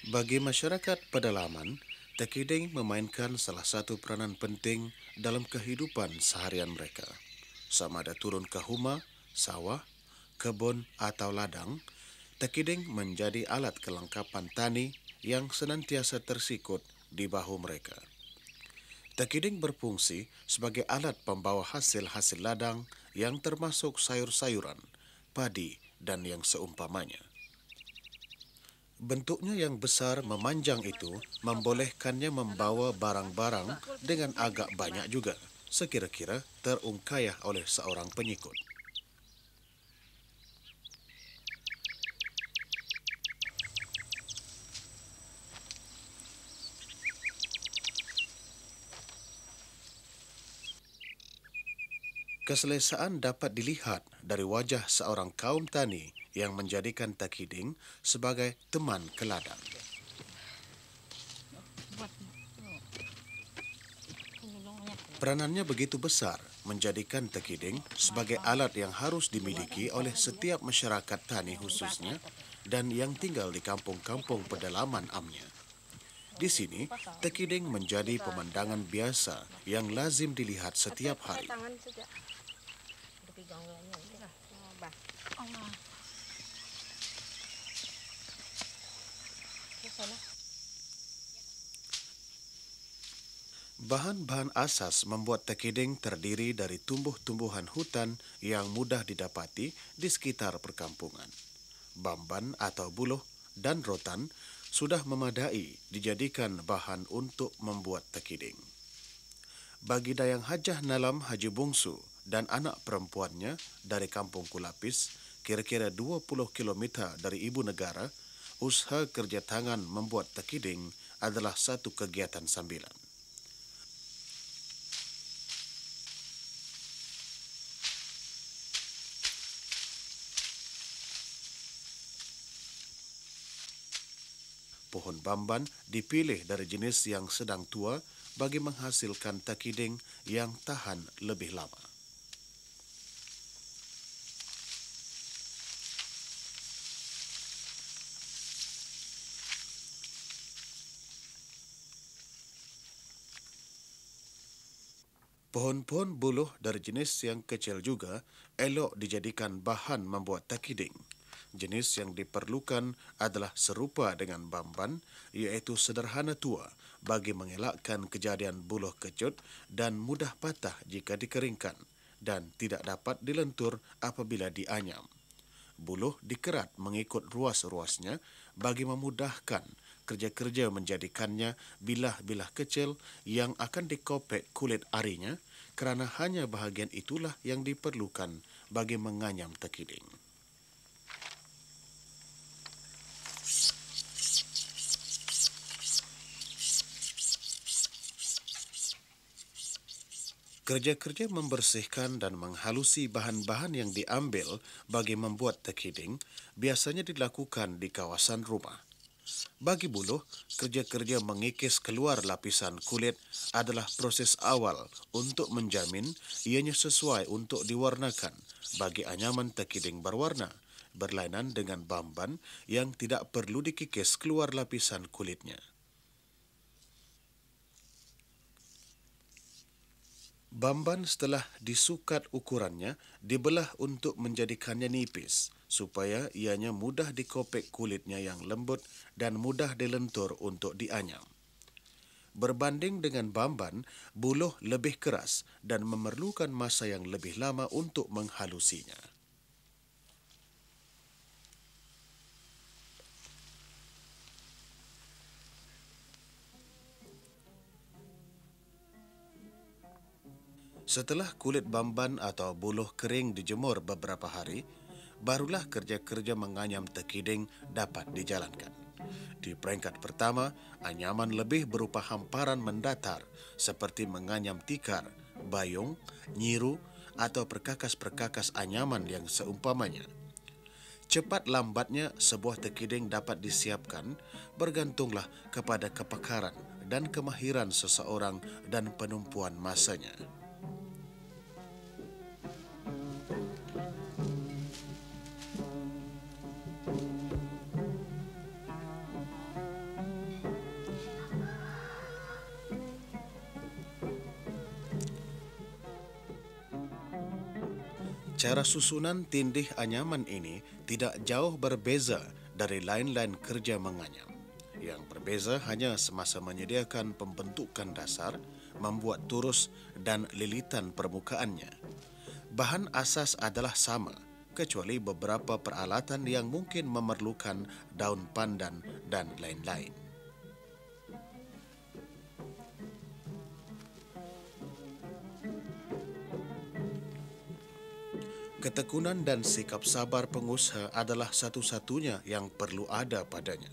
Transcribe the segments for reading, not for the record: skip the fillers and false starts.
Bagi masyarakat pedalaman, tekiding memainkan salah satu peranan penting dalam kehidupan seharian mereka. Sama ada turun ke huma, sawah, kebun atau ladang, tekiding menjadi alat kelengkapan tani yang senantiasa tersikut di bahu mereka. Tekiding berfungsi sebagai alat pembawa hasil-hasil ladang yang termasuk sayur-sayuran, padi, dan yang seumpamanya. Bentuknya yang besar memanjang itu membolehkannya membawa barang-barang dengan agak banyak juga, sekira-kira terungkayah oleh seorang penyikut. Keselesaan dapat dilihat dari wajah seorang kaum tani yang menjadikan tekiding sebagai teman ke ladang. Peranannya begitu besar menjadikan tekiding sebagai alat yang harus dimiliki oleh setiap masyarakat tani khususnya dan yang tinggal di kampung-kampung pedalaman amnya. Di sini, tekiding menjadi pemandangan biasa yang lazim dilihat setiap hari. Bahan-bahan asas membuat tekiding terdiri dari tumbuh-tumbuhan hutan yang mudah didapati di sekitar perkampungan. Bamban atau buluh dan rotan sudah memadai dijadikan bahan untuk membuat tekiding. Bagi Dayang Hajah Nalam Haji Bungsu dan anak perempuannya dari Kampung Kulapis, kira-kira 20 kilometer dari ibu negara, usaha kerja tangan membuat tekiding adalah satu kegiatan sambilan. Pohon bamban dipilih dari jenis yang sedang tua bagi menghasilkan tekiding yang tahan lebih lama. Pohon-pohon buluh dari jenis yang kecil juga elok dijadikan bahan membuat tekiding. Jenis yang diperlukan adalah serupa dengan bamban, iaitu sederhana tua bagi mengelakkan kejadian buluh kecut dan mudah patah jika dikeringkan dan tidak dapat dilentur apabila dianyam. Buluh dikerat mengikut ruas-ruasnya bagi memudahkan kerja-kerja menjadikannya bilah-bilah kecil yang akan dikopek kulit arinya kerana hanya bahagian itulah yang diperlukan bagi menganyam tekiding. Kerja-kerja membersihkan dan menghalusi bahan-bahan yang diambil bagi membuat tekiding biasanya dilakukan di kawasan rumah. Bagi buluh, kerja-kerja mengikis keluar lapisan kulit adalah proses awal untuk menjamin ianya sesuai untuk diwarnakan bagi anyaman tekiding berwarna, berlainan dengan bamban yang tidak perlu dikikis keluar lapisan kulitnya. Bamban setelah disukat ukurannya dibelah untuk menjadikannya nipis supaya ianya mudah dikopek kulitnya yang lembut dan mudah dilentur untuk dianyam. Berbanding dengan bamban, buluh lebih keras dan memerlukan masa yang lebih lama untuk menghalusinya. Setelah kulit bamban atau buluh kering dijemur beberapa hari, barulah kerja-kerja menganyam tekiding dapat dijalankan. Di peringkat pertama, anyaman lebih berupa hamparan mendatar seperti menganyam tikar, bayung, nyiru atau perkakas-perkakas anyaman yang seumpamanya. Cepat lambatnya sebuah tekiding dapat disiapkan bergantunglah kepada kepakaran dan kemahiran seseorang dan penumpuan masanya. Cara susunan tindih anyaman ini tidak jauh berbeza dari lain-lain kerja menganyam. Yang berbeza hanya semasa menyediakan pembentukan dasar, membuat turus dan lilitan permukaannya. Bahan asas adalah sama, kecuali beberapa peralatan yang mungkin memerlukan daun pandan dan lain-lain. Ketekunan dan sikap sabar pengusaha adalah satu-satunya yang perlu ada padanya.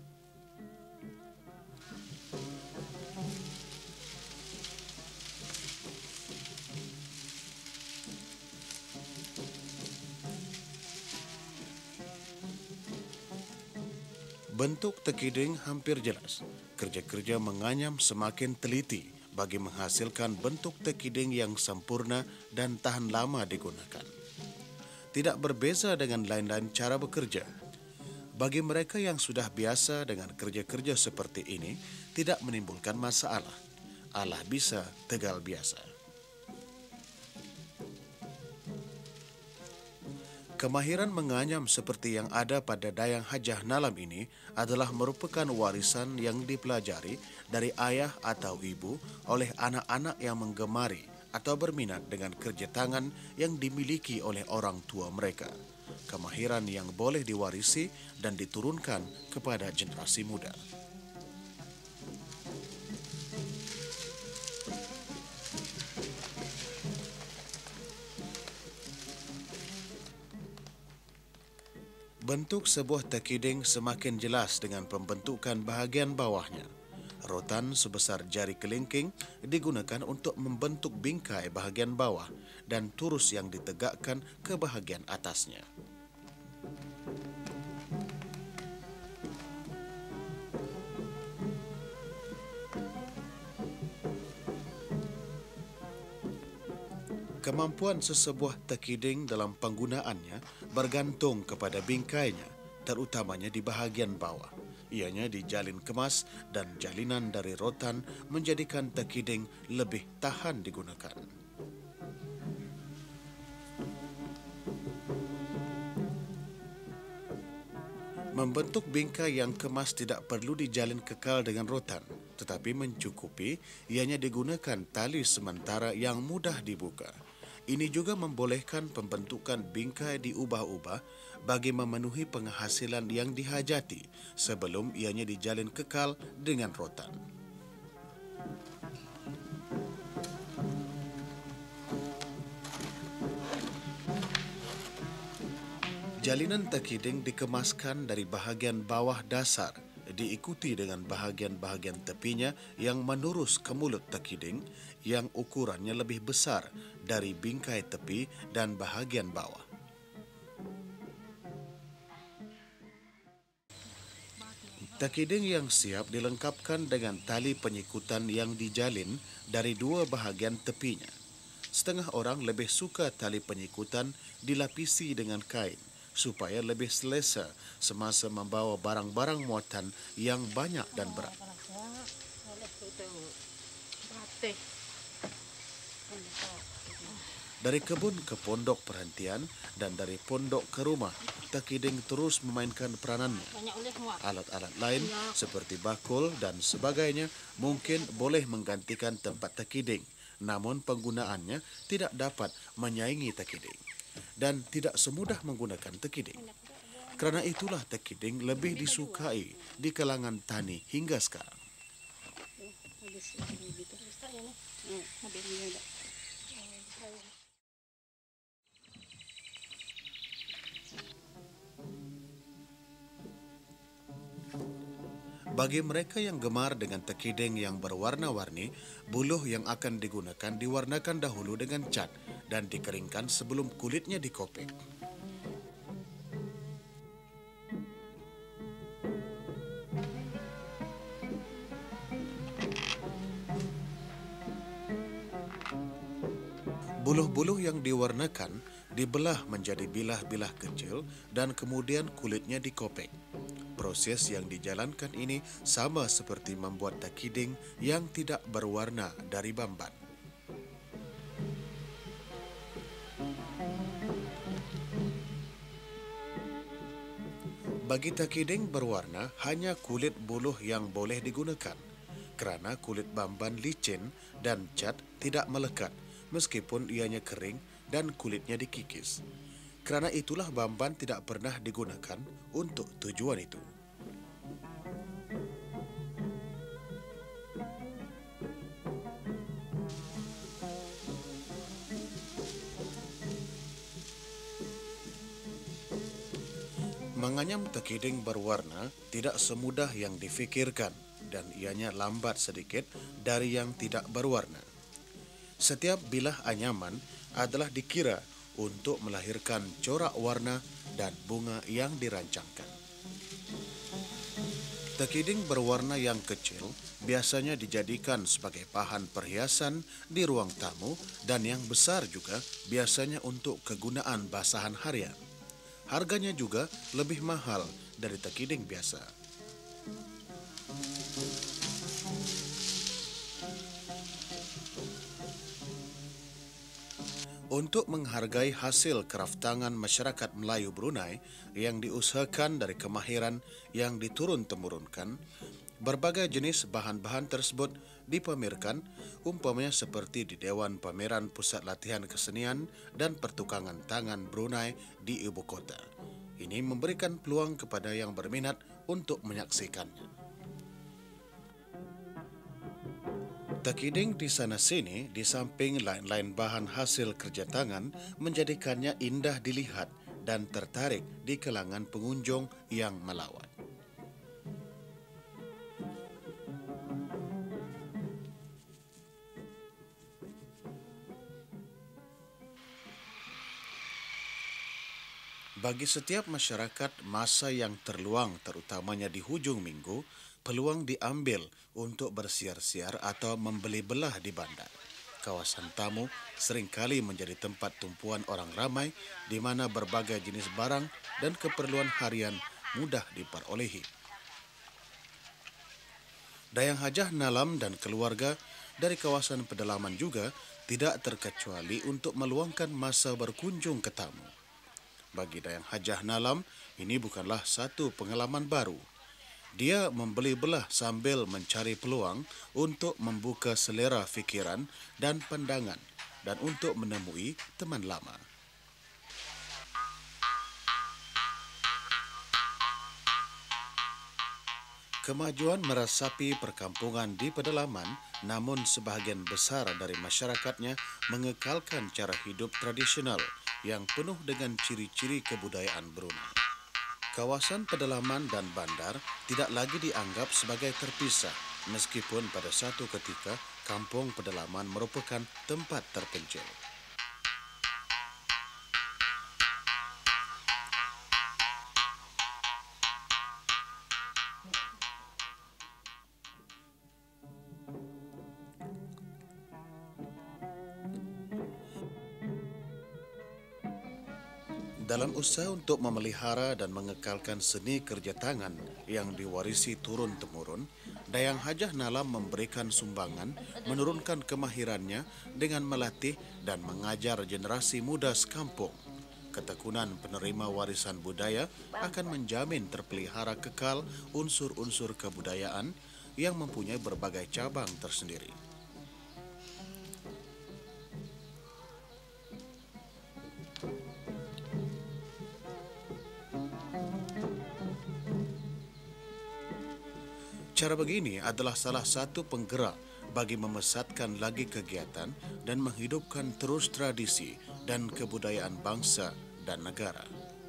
Bentuk tekiding hampir jelas. Kerja-kerja menganyam semakin teliti bagi menghasilkan bentuk tekiding yang sempurna dan tahan lama digunakan. Tidak berbeza dengan lain-lain cara bekerja. Bagi mereka yang sudah biasa dengan kerja-kerja seperti ini, tidak menimbulkan masalah. Allah bisa, tegal biasa. Kemahiran menganyam seperti yang ada pada Dayang Hajah Nalam ini adalah merupakan warisan yang dipelajari dari ayah atau ibu oleh anak-anak yang menggemari atau berminat dengan kerja tangan yang dimiliki oleh orang tua mereka. Kemahiran yang boleh diwarisi dan diturunkan kepada generasi muda. Bentuk sebuah tekiding semakin jelas dengan pembentukan bahagian bawahnya. Rotan sebesar jari kelingking digunakan untuk membentuk bingkai bahagian bawah dan turus yang ditegakkan ke bahagian atasnya. Kemampuan sesebuah tekiding dalam penggunaannya bergantung kepada bingkainya, terutamanya di bahagian bawah. Ianya dijalin kemas dan jalinan dari rotan menjadikan tekiding lebih tahan digunakan. Membentuk bingkai yang kemas tidak perlu dijalin kekal dengan rotan, tetapi mencukupi ianya digunakan tali sementara yang mudah dibuka. Ini juga membolehkan pembentukan bingkai diubah-ubah bagi memenuhi penghasilan yang dihajati sebelum ianya dijalin kekal dengan rotan. Jalinan tekiding dikemaskan dari bahagian bawah dasar, diikuti dengan bahagian-bahagian tepinya yang menurus ke mulut tekiding yang ukurannya lebih besar dari bingkai tepi dan bahagian bawah. Tekiding yang siap dilengkapkan dengan tali penyikutan yang dijalin dari dua bahagian tepinya. Setengah orang lebih suka tali penyikutan dilapisi dengan kain supaya lebih selesa semasa membawa barang-barang muatan yang banyak dan berat. Dari kebun ke pondok perhentian dan dari pondok ke rumah, tekiding terus memainkan peranannya. Alat-alat lain seperti bakul dan sebagainya mungkin boleh menggantikan tempat tekiding, namun penggunaannya tidak dapat menyaingi tekiding dan tidak semudah menggunakan tekiding. Kerana itulah tekiding lebih disukai di kalangan tani hingga sekarang. Bagi mereka yang gemar dengan tekiding yang berwarna-warni, buluh yang akan digunakan diwarnakan dahulu dengan cat dan dikeringkan sebelum kulitnya dikopek. Buluh-buluh yang diwarnakan dibelah menjadi bilah-bilah kecil dan kemudian kulitnya dikopek. Proses yang dijalankan ini sama seperti membuat tekiding yang tidak berwarna dari bamban. Bagi takiding berwarna, hanya kulit buluh yang boleh digunakan kerana kulit bamban licin dan cat tidak melekat meskipun ianya kering dan kulitnya dikikis. Kerana itulah bamban tidak pernah digunakan untuk tujuan itu. Menganyam takiding berwarna tidak semudah yang difikirkan dan ianya lambat sedikit dari yang tidak berwarna. Setiap bilah anyaman adalah dikira untuk melahirkan corak warna dan bunga yang dirancangkan. Takiding berwarna yang kecil biasanya dijadikan sebagai bahan perhiasan di ruang tamu dan yang besar juga biasanya untuk kegunaan basahan harian. Harganya juga lebih mahal dari takiding biasa. Untuk menghargai hasil kraftangan masyarakat Melayu Brunei yang diusahakan dari kemahiran yang diturun-temurunkan, berbagai jenis bahan-bahan tersebut dipamerkan umpamanya seperti di Dewan Pameran Pusat Latihan Kesenian dan Pertukangan Tangan Brunei di ibu kota. Ini memberikan peluang kepada yang berminat untuk menyaksikannya. Takiding di sana-sini di samping lain-lain bahan hasil kerja tangan menjadikannya indah dilihat dan tertarik di kalangan pengunjung yang melawat. Bagi setiap masyarakat, masa yang terluang terutamanya di hujung minggu, peluang diambil untuk bersiar-siar atau membeli belah di bandar. Kawasan tamu seringkali menjadi tempat tumpuan orang ramai di mana berbagai jenis barang dan keperluan harian mudah diperolehi. Dayang Hajah Nalam dan keluarga dari kawasan pedalaman juga tidak terkecuali untuk meluangkan masa berkunjung ke tamu. Bagi Dayang Hajah Nalam, ini bukanlah satu pengalaman baru. Dia membeli belah sambil mencari peluang untuk membuka selera fikiran dan pandangan dan untuk menemui teman lama. Kemajuan meresapi perkampungan di pedalaman, namun sebahagian besar dari masyarakatnya mengekalkan cara hidup tradisional yang penuh dengan ciri-ciri kebudayaan Brunei. Kawasan pedalaman dan bandar tidak lagi dianggap sebagai terpisah, meskipun pada satu ketika kampung pedalaman merupakan tempat terpencil. Dalam usaha untuk memelihara dan mengekalkan seni kerja tangan yang diwarisi turun-temurun, Dayang Hajah Nalam memberikan sumbangan menurunkan kemahirannya dengan melatih dan mengajar generasi muda sekampung. Ketekunan penerima warisan budaya akan menjamin terpelihara kekal unsur-unsur kebudayaan yang mempunyai berbagai cabang tersendiri. Cara begini adalah salah satu penggerak bagi memesatkan lagi kegiatan dan menghidupkan terus tradisi dan kebudayaan bangsa dan negara.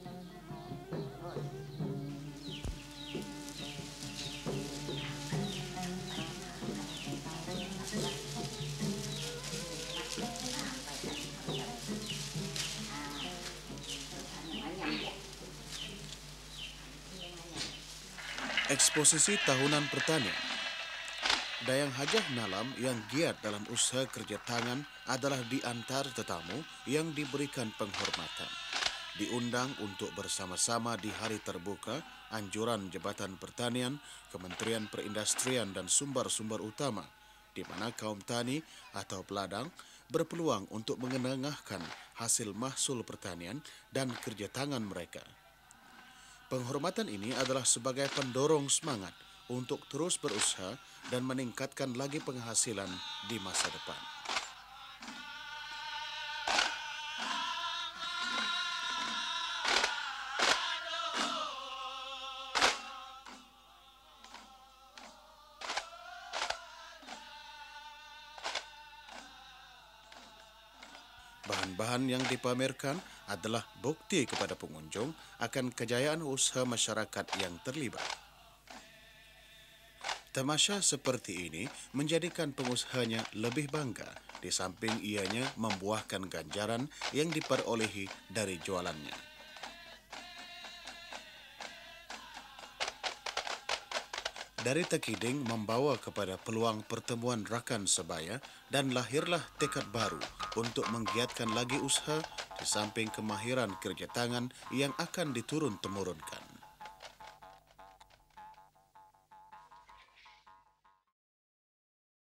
Eksposisi tahunan pertanian. Dayang Hajah Nalam yang giat dalam usaha kerja tangan adalah di antara tetamu yang diberikan penghormatan. Diundang untuk bersama-sama di hari terbuka anjuran Jabatan Pertanian, Kementerian Perindustrian dan Sumber-Sumber Utama, di mana kaum tani atau peladang berpeluang untuk mengenengahkan hasil mahsul pertanian dan kerja tangan mereka. Penghormatan ini adalah sebagai pendorong semangat untuk terus berusaha dan meningkatkan lagi penghasilan di masa depan. Bahan-bahan yang dipamerkan adalah bukti kepada pengunjung akan kejayaan usaha masyarakat yang terlibat. Tamasya seperti ini menjadikan pengusahanya lebih bangga di samping ianya membuahkan ganjaran yang diperolehi dari jualannya. Dari Takiding membawa kepada peluang pertemuan rakan sebaya dan lahirlah tekad baru untuk menggiatkan lagi usaha di samping kemahiran kerja tangan yang akan diturun-temurunkan.